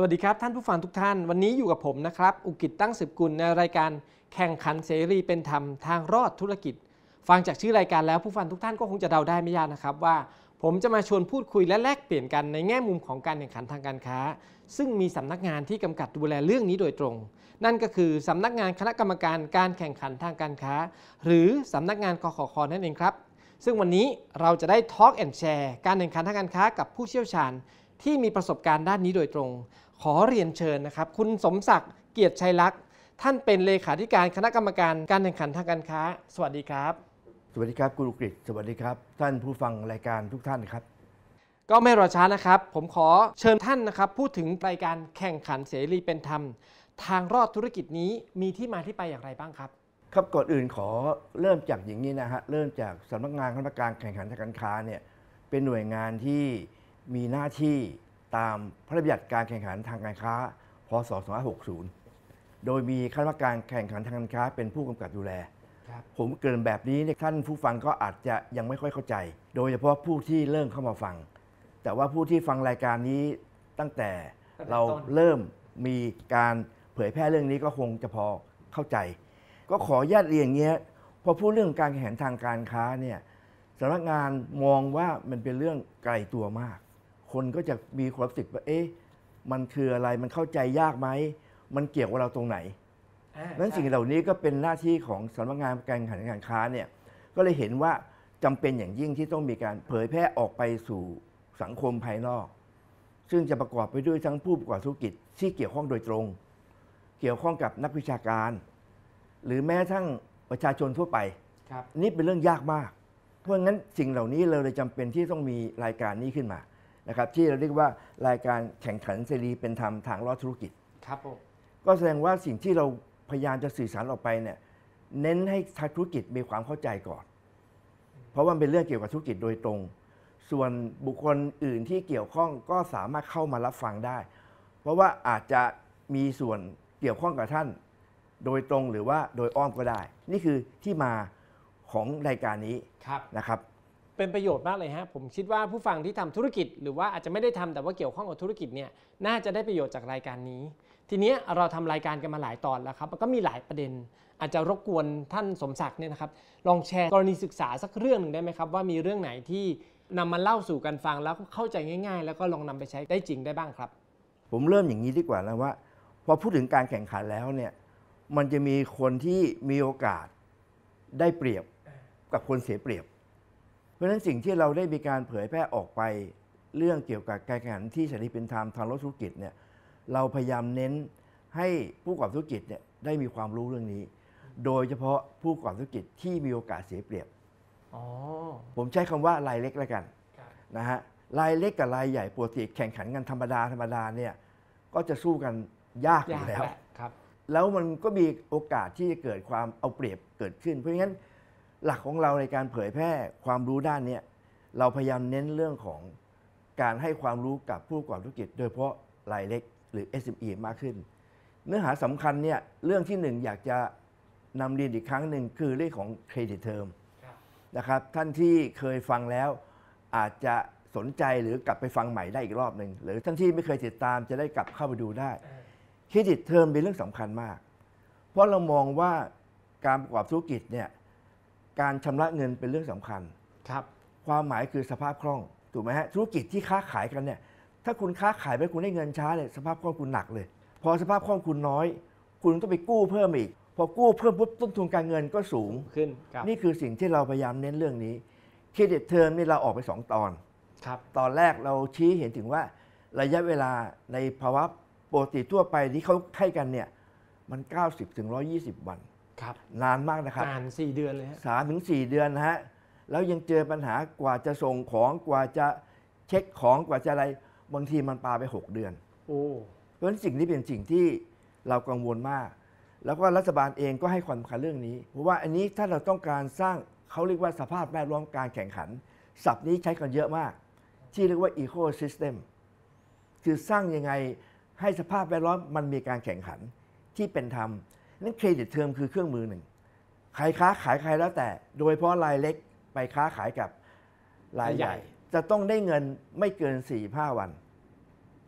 วัสดีครับท่านผู้ฟังทุกท่านวันนี้อยู่กับผมนะครับอุกิจตั้งสืบกุลในรายการแข่งขันเสรีเป็นธรรมทางรอดธุรกิจฟังจากชื่อรายการแล้วผู้ฟังทุกท่านก็คงจะเดาได้ไม่ยากนะครับว่าผมจะมาชวนพูดคุยและแลกเปลี่ยนกันในแง่มุมของการแข่งขันทางการค้าซึ่งมีสำนักงานที่กำกับดูแลเรื่องนี้โดยตรงนั่นก็คือสำนักงานคณะกรรมการการแข่งขันทางการค้าหรือสำนักงานกขค.นั่นเองครับซึ่งวันนี้เราจะได้ Talk and Share การแข่งขันทางการค้ากับผู้เชี่ยวชาญที่มีประสบการณ์ด้านนี้โดยตรงขอเรียนเชิญนะครับคุณสมศักดิ์เกียรติชัยลักษณ์ท่านเป็นเลขาธิการคณะกรรมการการแข่งขันทางการค้าสวัสดีครับสวัสดีครับคุณอุกฤษสวัสดีครับท่านผู้ฟังรายการทุกท่านครับก็ไม่รอช้านะครับผมขอเชิญท่านนะครับพูดถึงรายการแข่งขันเสรีเป็นธรรมทางรอดธุรกิจนี้มีที่มาที่ไปอย่างไรบ้างครับครับก่อนอื่นขอเริ่มจากอย่างนี้นะฮะเริ่มจากสำนักงานคณะกรรมการแข่งขันทางการค้าเนี่ยเป็นหน่วยงานที่มีหน้าที่ตามพระราชบัญญัติการแข่งขันทางการค้าพ.ศ. 2560โดยมีคณะกรรมการแข่งขันทางการค้าเป็นผู้กำกับดูแลผมเกริ่นแบบนี้ท่านผู้ฟังก็อาจจะยังไม่ค่อยเข้าใจโดยเฉพาะผู้ที่เริ่มเข้ามาฟังแต่ว่าผู้ที่ฟังรายการนี้ตั้งแต่เราเริ่มมีการเผยแพร่เรื่องนี้ก็คงจะพอเข้าใจก็ขออนุญาตเรียนอย่างเงี้ยพอพูดเรื่องการแข่งขันทางการค้าเนี่ยสำนักงานมองว่ามันเป็นเรื่องไกลตัวมากคนก็จะมีความรู้สึกว่ามันคืออะไรมันเข้าใจยากไหมมันเกี่ยวกับเราตรงไหนนั้นสิ่งเหล่านี้ก็เป็นหน้าที่ของสำนักงานการแข่งขันการค้าเนี่ยก็เลยเห็นว่าจำเป็นอย่างยิ่งที่ต้องมีการเผยแพร่ออกไปสู่สังคมภายนอกซึ่งจะประกอบไปด้วยทั้งผู้ประกอบธุรกิจที่เกี่ยวข้องโดยตรงเกี่ยวข้องกับนักวิชาการหรือแม้ทั้งประชาชนทั่วไปนี่เป็นเรื่องยากมากเพราะงั้นสิ่งเหล่านี้เราเลยจำเป็นที่ต้องมีรายการนี้ขึ้นมานะครับที่เราเรียกว่ารายการแข่งขันเสรีเป็นธรรมทางรอดธุรกิจครับผมก็แสดงว่าสิ่งที่เราพยายามจะสื่อสารออกไปเนี่ยเน้นให้ธุรกิจมีความเข้าใจก่อนเพราะว่าเป็นเรื่องเกี่ยวกับธุรกิจโดยตรงส่วนบุคคลอื่นที่เกี่ยวข้องก็สามารถเข้ามารับฟังได้เพราะว่าอาจจะมีส่วนเกี่ยวข้องกับท่านโดยตรงหรือว่าโดยอ้อมก็ได้นี่คือที่มาของรายการนี้นะครับเป็นประโยชน์มากเลยฮะผมคิดว่าผู้ฟังที่ทำธุรกิจหรือว่าอาจจะไม่ได้ทำแต่ว่าเกี่ยวข้องกับธุรกิจเนี่ยน่าจะได้ประโยชน์จากรายการนี้ทีนี้เราทำรายการกันมาหลายตอนแล้วครับมันก็มีหลายประเด็นอาจจะรบกวนท่านสมศักดิ์เนี่ยนะครับลองแชร์กรณีศึกษาสักเรื่องหนึ่งได้ไหมครับว่ามีเรื่องไหนที่นำมาเล่าสู่กันฟังแล้วเข้าใจง่ายๆแล้วก็ลองนำไปใช้ได้จริงได้บ้างครับผมเริ่มอย่างนี้ดีกว่านะว่าพอพูดถึงการแข่งขันแล้วเนี่ยมันจะมีคนที่มีโอกาสได้เปรียบกับคนเสียเปรียบเพราะฉะนั้นสิ่งที่เราได้มีการเผยแพร่ออกไปเรื่องเกี่ยวกับการแข่งขันที่เสรีเป็นธรรมทางธุรกิจเนี่ยเราพยายามเน้นให้ผู้ประกอบธุรกิจเนี่ยได้มีความรู้เรื่องนี้โดยเฉพาะผู้ประกอบธุรกิจที่มีโอกาสเสียเปรียบผมใช้คำว่ารายเล็กแล้วกันนะฮะรายเล็กกับรายใหญ่ปกติแข่งขันกันธรรมดาเนี่ยก็จะสู้กันยากอยู่แล้วแล้วมันก็มีโอกาสที่จะเกิดความเอาเปรียบเกิดขึ้นเพราะงั้นหลักของเราในการเผยแพร่ความรู้ด้านนี้เราพยายามเน้นเรื่องของการให้ความรู้กับผู้ประกอบธุรกิจโดยเฉพาะรายเล็กหรือ SME มากขึ้นเนื้อหาสำคัญเนี่ยเรื่องที่หนึ่งอยากจะนำเรียนอีกครั้งหนึ่งคือเรื่องของเครดิตเทอมนะครับท่านที่เคยฟังแล้วอาจจะสนใจหรือกลับไปฟังใหม่ได้อีกรอบหนึ่งหรือท่านที่ไม่เคยติดตามจะได้กลับเข้าไปดูได้เครดิตเทอมเป็นเรื่องสำคัญมากเพราะเรามองว่าการประกอบธุรกิจเนี่ยการชำระเงินเป็นเรื่องสำคัญความหมายคือสภาพคล่องถูกไหมฮะธุรกิจที่ค้าขายกันเนี่ยถ้าคุณค้าขายไปคุณได้เงินช้าเนี่ยสภาพคล่องคุณหนักเลยพอสภาพคล่องคุณน้อยคุณต้องไปกู้เพิ่มอีกพอกู้เพิ่มปุ๊บต้นทุนการเงินก็สูงขึ้นนี่คือสิ่งที่เราพยายามเน้นเรื่องนี้เครดิตเทอมนี่เราออกไป2 ตอนตอนแรกเราชี้เห็นถึงว่าระยะเวลาในภาวะปกติทั่วไปที่เขาให้กันเนี่ยมัน90 ถึง 120 วันนานมากนะครับนาน4 เดือนเลยฮะ 3 ถึง 4 เดือนนะฮะแล้วยังเจอปัญหากว่าจะส่งของกว่าจะเช็คของกว่าจะอะไรบางทีมันปาไป6 เดือนเพราะฉะนั้นสิ่งนี้เป็นสิ่งที่เรากังวลมากแล้วก็รัฐบาลเองก็ให้ความสำคัญเรื่องนี้เพราะว่าอันนี้ถ้าเราต้องการสร้างเขาเรียกว่าสภาพแวดล้อมการแข่งขันศัพท์นี้ใช้กันเยอะมากที่เรียกว่า ecosystem คือสร้างยังไงให้สภาพแวดล้อมมันมีการแข่งขันที่เป็นธรรมนั้นเครดิตเทอมคือเครื่องมือหนึ่งใครค้าขายใครแล้วแต่โดยเฉพาะรายเล็กไปค้าขายกับรายใหญ่จะต้องได้เงินไม่เกิน 4-5 วัน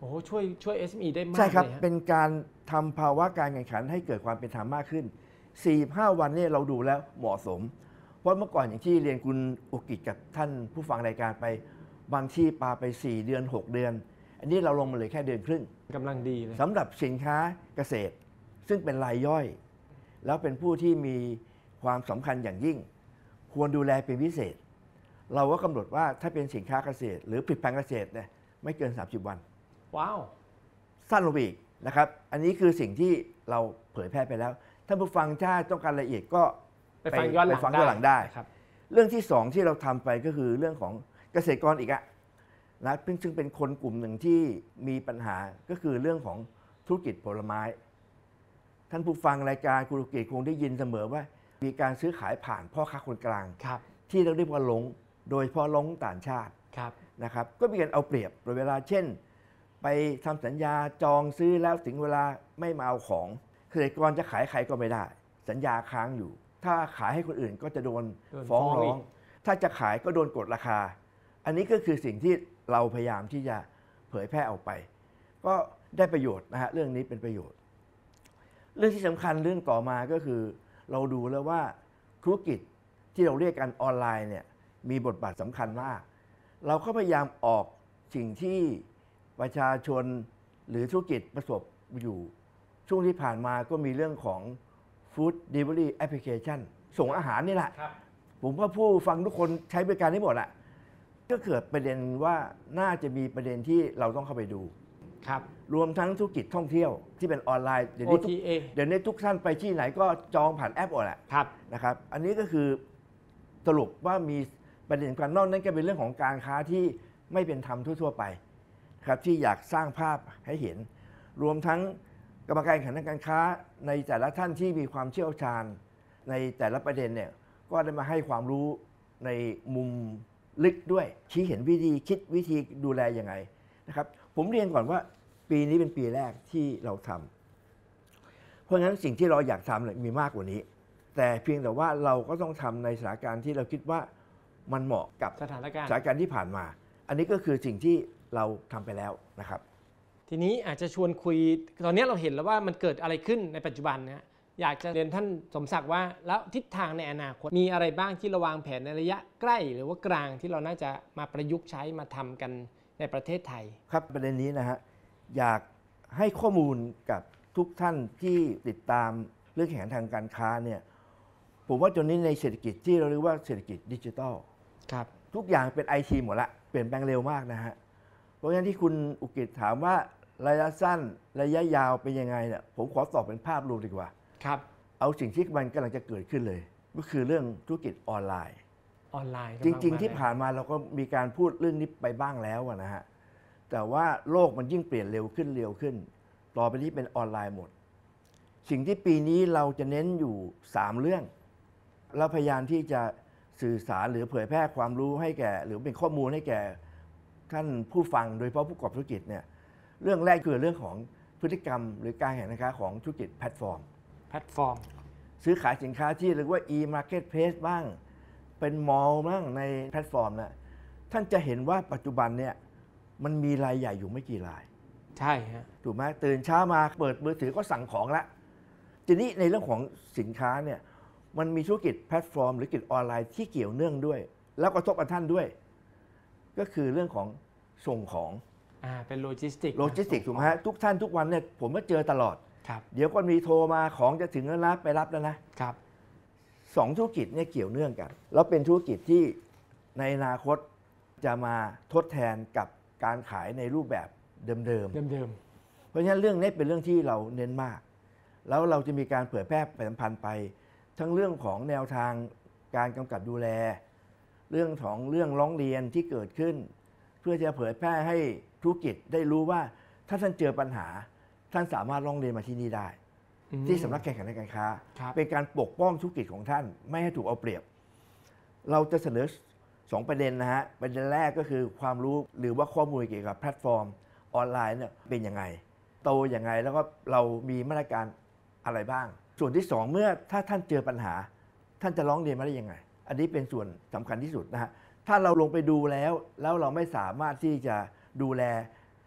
โอ้โหช่วย SME ได้มากใช่ครับเลยฮะเป็นการทำภาวะการแข่งขันให้เกิดความเป็นธรรมมากขึ้น 4-5 วันเนี่ยเราดูแล้วเหมาะสม เพราะเมื่อก่อนอย่างที่เรียนคุณอุกิจกับท่านผู้ฟังรายการไป บางที่ปาไป 4 เดือน 6 เดือน อันนี้เราลงมาเหลยแค่เดือนครึ่งกำลังดีเลยสำหรับสินค้าเกษตร ซึ่งเป็นรายย่อย แล้วเป็นผู้ที่มีความสำคัญอย่างยิ่ง ควรดูแลเป็นพิเศษ เราก็กำหนดว่าถ้าเป็นสินค้าเกษตร หรือผลิตภัณฑ์เกษตรเนี่ยไม่เกิน 30 วันว้าวสั้นลงไปอีกนะครับ อันนี้คือสิ่งที่เราเผยแพร่ไปแล้ว ท่านผู้ฟังถ้าต้องการรายละเอียดก็ไปฟังย้อนหลังไปฟังย้อนหลังได้ครับเรื่องที่สองที่เราทำไปก็คือเรื่องของเกษตรกรอีกอะนะซึ่งเป็นคนกลุ่มหนึ่งที่มีปัญหาก็คือเรื่องของธุรกิจผลไม้ ท่านผู้ฟังรายการคุณอุกิจคงได้ยินเสมอว่า มีการซื้อขายผ่านพ่อค้าคนกลางครับที่เราเรียกว่าหลง โดยเฉพาะหลงต่างชาติครับนะครับก็มีการเอาเปรียบโดยเวลาเช่น ไปทำสัญญาจองซื้อแล้วถึงเวลาไม่มาเอาของเกษตรกรจะขายใครก็ไม่ได้ สัญญาค้างอยู่ ถ้าขายให้คนอื่นก็จะโดนฟ้องร้อง ถ้าจะขายก็โดนกดราคา อันนี้ก็คือสิ่งที่เราพยายามที่จะเผยแพร่ออกไป ก็ได้ประโยชน์นะฮะเรื่องนี้เป็นประโยชน์ เรื่องที่สำคัญเรื่องต่อมาก็คือ เราดูแล้วว่าธุรกิจที่เราเรียกกันออนไลน์เนี่ยมีบทบาทสำคัญมาก เราก็พยายามออกสิ่งที่ประชาชนหรือธุรกิจประสบอยู่ ช่วงที่ผ่านมาก็มีเรื่องของ Food Delivery Application ส่งอาหารนี่แหละครับผมว่าผู้ฟังทุกคนใช้บริการได้หมดอะก็เกิดประเด็นว่าน่าจะมีประเด็นที่เราต้องเข้าไปดูครับรวมทั้งธุรกิจท่องเที่ยวที่เป็นออนไลน์เดี๋ยวนี้ OTA เดี๋ยวนี้ทุกท่านไปที่ไหนก็จองผ่านแอปหมดแหละครับนะครับอันนี้ก็คือสรุปว่ามีประเด็นการนอกนั้นก็เป็นเรื่องของการค้าที่ไม่เป็นธรรมทั่วๆไปครับที่อยากสร้างภาพให้เห็น รวมทั้งกรรมการแข่งขันทางการค้าในแต่ละท่านที่มีความเชี่ยวชาญ ในแต่ละประเด็นเนี่ยก็ได้มาให้ความรู้ในมุมลึกด้วย ชี้เห็นวิธีคิดวิธีดูแลยังไงนะครับผมเรียนก่อนว่าปีนี้เป็นปีแรกที่เราทำเพราะฉะนั้นสิ่งที่เราอยากทำเนี่ยมีมากกว่านี้ แต่เพียงแต่ว่าเราก็ต้องทำในสถานการณ์ที่เราคิดว่ามันเหมาะกับสถานการณ์สถานการณ์ที่ผ่านมา อันนี้ก็คือสิ่งที่เราทำไปแล้วนะครับทีนี้อาจจะชวนคุยตอนนี้เราเห็นแล้วว่ามันเกิดอะไรขึ้นในปัจจุบันนะอยากจะเรียนท่านสมศักดิ์ว่าแล้วทิศทางในอนาคตมีอะไรบ้างที่เราวางแผนในระยะใกล้หรือว่ากลางที่เราน่าจะมาประยุกต์ใช้มาทำกันในประเทศไทยครับประเด็นนี้นะฮะอยากให้ข้อมูลกับทุกท่านที่ติดตามเรื่องแข่งขันทางการค้าเนี่ยผมว่าจนนี้ในเศรษฐกิจที่เราเรียกว่าเศรษฐกิจดิจิทัลครับทุกอย่างเป็นไอทีหมดละเปลี่ยนแปลงเร็วมากนะฮะเพราะฉะนั้นที่คุณอุกิจถามว่าระยะสั้นระยะยาวเป็นยังไงเนี่ยผมขอตอบเป็นภาพรวมดีกว่าครับเอาสิ่งที่มันกำลังจะเกิดขึ้นเลย ก็คือเรื่องธุรกิจออนไลน์ออนไลน์จริง ๆ ที่ผ่านมาเราก็มีการพูดเรื่องนี้ไปบ้างแล้วนะฮะแต่ว่าโลกมันยิ่งเปลี่ยนเร็วขึ้นต่อไปนี้เป็นออนไลน์หมด สิ่งที่ปีนี้เราจะเน้นอยู่ 3 เรื่องเราพยายามที่จะสื่อสารหรือเผยแพร่ความรู้ให้แก่ หรือเป็นข้อมูลให้แก่ท่านผู้ฟังโดยเฉพาะผู้ประกอบธุรกิจเนี่ยเรื่องแรกคือเรื่องของพฤติกรรม หรือการแข่งขันของธุรกิจแพลตฟอร์มแพลตฟอร์มซื้อขายสินค้าที่เรียกว่า e-marketplace บ้าง เป็นมอลล์บ้างในแพลตฟอร์มนะท่านจะเห็นว่าปัจจุบันเนี่ยมันมีรายใหญ่อยู่ไม่กี่รายใช่ฮะถูกไหมตื่นเช้ามาเปิดมือถือก็สั่งของละทีนี้ในเรื่องของสินค้าเนี่ยมันมีธุรกิจแพลตฟอร์มหรือกิจออนไลน์ที่เกี่ยวเนื่องด้วย แล้วก็ทบกับท่านด้วย ก็คือเรื่องของส่งของเป็นโลจิสติกโลจิสติกถูกไหมฮะทุกท่านทุกวันเนี่ยผมก็เจอตลอดครับเดี๋ยวก็มีโทรมาของจะถึงแล้วนะไปรับแล้วนะครับสองธุรกิจเนี่ยเกี่ยวเนื่องกัน แล้วเป็นธุรกิจที่ในอนาคตจะมาทดแทนกับการขายในรูปแบบเดิมเดิมๆ เพราะฉะนั้นเรื่องนี้เป็นเรื่องที่เราเน้นมาก แล้วเราจะมีการเผยแพร่ประชาสัมพันธ์ไป ทั้งเรื่องของแนวทางการกำกับดูแล เรื่องของเรื่องร้องเรียนที่เกิดขึ้น เพื่อจะเผยแพร่ให้ธุรกิจได้รู้ว่าถ้าท่านเจอปัญหา ท่านสามารถร้องเรียนมาที่นี่ได้ ที่สำนักแข่งขันทางการค้าครับเป็นการปกป้องธุรกิจของท่านไม่ให้ถูกเอาเปรียบ เราจะเสนอ2ประเด็นนะฮะประเด็นแรกก็คือความรู้หรือว่าข้อมูลเกี่ยวกับแพลตฟอร์มออนไลน์เนี่ยเป็นยังไงโตยังไงแล้วก็เรามีมาตรการอะไรบ้าง ส่วนที่2เมื่อถ้าท่านเจอปัญหา ท่านจะร้องเรียนมาได้ยังไง อันนี้เป็นส่วนสำคัญที่สุดนะฮะถ้าเราลงไปดูแล้วเราไม่สามารถที่จะดูแล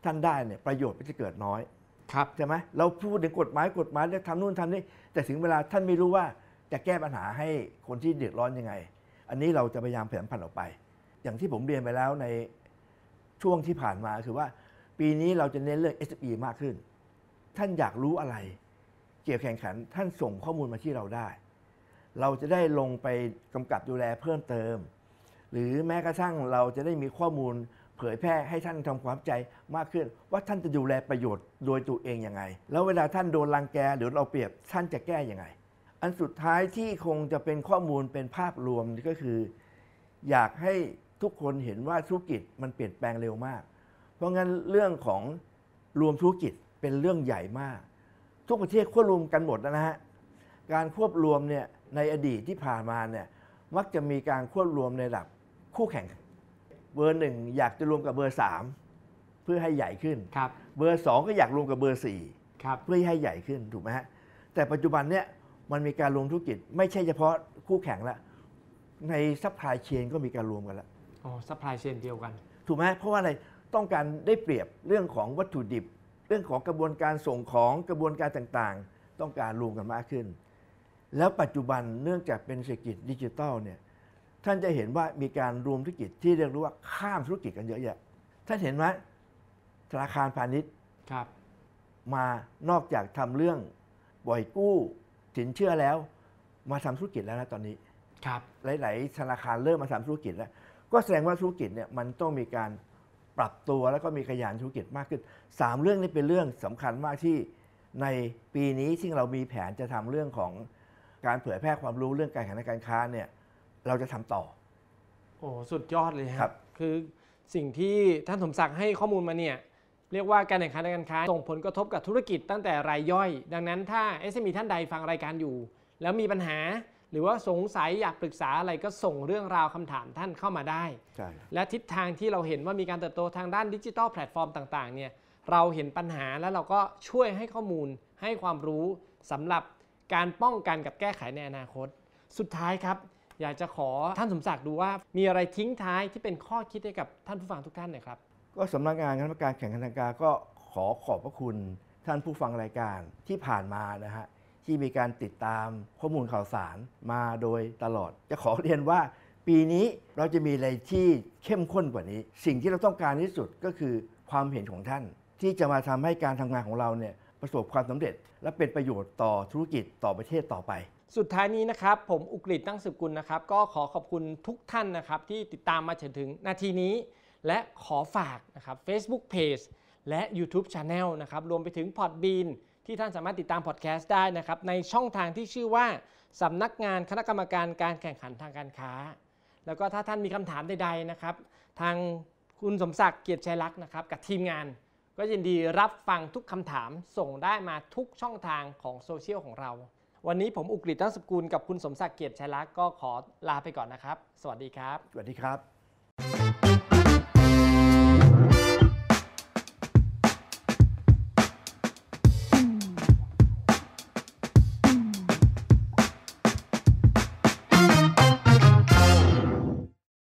ท่านได้เนี่ยประโยชน์มันจะเกิดน้อยครับใช่ไหมเราพูดถึงกฎหมายแล้วทำนู่นทำนี่แต่ถึงเวลาท่านไม่รู้ว่าจะแก้ปัญหาให้คนที่เดือดร้อนยังไง อันนี้เราจะพยายามเผยแพร่ออกไป อย่างที่ผมเรียนไปแล้วในช่วงที่ผ่านมาคือว่าปีนี้เราจะเน้นเรื่อง SME มากขึ้น ท่านอยากรู้อะไรเกี่ยวแข่งขันท่านส่งข้อมูลมาที่เราได้ เราจะได้ลงไปกำกับดูแลเพิ่มเติม หรือแม้กระทั่งเราจะได้มีข้อมูลเผยแพร่ให้ท่านทำความเข้าใจมากขึ้น ว่าท่านจะดูแลประโยชน์โดยตัวเองยังไงแล้วเวลาท่านโดนรังแกหรือเราเปรียบท่านจะแก้ยังไงอันสุดท้ายที่คงจะเป็นข้อมูลเป็นภาพรวมก็คือ อยากให้ทุกคนเห็นว่าธุรกิจมันเปลี่ยนแปลงเร็วมาก เพราะงั้นเรื่องของรวมธุรกิจเป็นเรื่องใหญ่มาก ทุกประเทศควบรวมกันหมดนะฮะการควบรวมเนี่ยในอดีตที่ผ่านมาเนี่ยมักจะมีการควบรวมในระดับคู่แข่งเบอร์หนึ่งอยากจะรวมกับเบอร์3เพื่อให้ใหญ่ขึ้นครับเบอร์2ก็อยากรวมกับเบอร์4 ครับเพื่อให้ใหญ่ขึ้นถูกไหมฮะแต่ปัจจุบันเนี่ยมันมีการรวมธุรกิจไม่ใช่เฉพาะคู่แข่งละในซัพพลายเชนก็มีการรวมกันแล้วอ๋อซัพพลายเชนเดียวกันถูกไหมเพราะว่าอะไรต้องการได้เปรียบเรื่องของวัตถุดิบ เรื่องของกระบวนการส่งของกระบวนการต่างๆ ต้องการรวมกันมากขึ้น แล้วปัจจุบันเนื่องจากเป็นเศรษฐกิจดิจิทัลเนี่ยท่านจะเห็นว่ามีการรวมธุรกิจที่เรียกว่าข้ามธุรกิจกันเยอะแยะท่านเห็นไหมธนาคารพาณิชย์ครับมานอกจากทำเรื่องปล่อยกู้สินเชื่อแล้วมาทำธุรกิจแล้วนะตอนนี้ครับหลายๆธนาคารเริ่มมาทำธุรกิจแล้วก็แสดงว่าธุรกิจเนี่ยมันต้องมีการปรับตัวแล้วก็มีขยายธุรกิจมากขึ้น3เรื่องนี้เป็นเรื่องสำคัญมากที่ในปีนี้ที่เรามีแผนจะทำเรื่องของการเผยแพร่ความรู้เรื่องการแข่งขันการค้าเนี่ยเราจะทำต่อโอ้สุดยอดเลยครับคือสิ่งที่ท่านสมศักดิ์ให้ข้อมูลมาเนี่ยเรียกว่าการแข่งขันทางการค้าส่งผลกระทบกับธุรกิจตั้งแต่รายย่อย ดังนั้นถ้า SME ท่านใดฟังรายการอยู่ แล้วมีปัญหาหรือว่าสงสัยอยากปรึกษาอะไรก็ส่งเรื่องราวคำถามท่านเข้ามาได้ใช่และทิศทางที่เราเห็นว่ามีการเติบโตทางด้านดิจิทัลแพลตฟอร์มต่างๆเนี่ยเราเห็นปัญหาแล้วเราก็ช่วยให้ข้อมูลให้ความรู้สำหรับการป้องกันกับแก้ไขในอนาคต สุดท้ายครับ อยากจะขอท่านสมศักดิ์ดูว่ามีอะไรทิ้งท้ายที่เป็นข้อคิดให้กับท่านผู้ฟังทุกท่านหน่อยครับก็สำนักงานคณะกรรมการแข่งขันทางการก็ขอบพระคุณท่านผู้ฟังรายการที่ผ่านมานะฮะที่มีการติดตามข้อมูลข่าวสารมาโดยตลอด จะขอเรียนว่าปีนี้เราจะมีอะไรที่เข้มข้นกว่านี้ สิ่งที่เราต้องการที่สุดก็คือความเห็นของท่าน ที่จะมาทำให้การทำงานของเราเนี่ยประสบความสำเร็จ และเป็นประโยชน์ต่อธุรกิจต่อประเทศต่อไปสุดท้ายนี้นะครับผมอุกฤษตั้งสืบกุลนะครับก็ขอขอบคุณทุกท่านนะครับที่ติดตามมาจนถึงนาทีนี้ และขอฝากนะครับ Facebook Page และ YouTube Channel นะครับรวมไปถึง Podbean ที่ท่านสามารถติดตามพอดแคสต์ได้นะครับในช่องทางที่ชื่อว่าสำนักงานคณะกรรมการการแข่งขันทางการค้า แล้วก็ถ้าท่านมีคำถามใดๆนะครับทางคุณสมศักดิ์เกียรติชัยลักษณ์นะครับกับทีมงาน ก็ยินดีรับฟังทุกคำถามส่งได้มาทุกช่องทางของโซเชียลของเรา วันนี้ผมอุกฤษตั้งสืบกุลกับคุณสมศักดิ์เกียรติชัยลักษณ์ก็ขอลาไปก่อนนะครับ สวัสดีครับสวัสดีครับ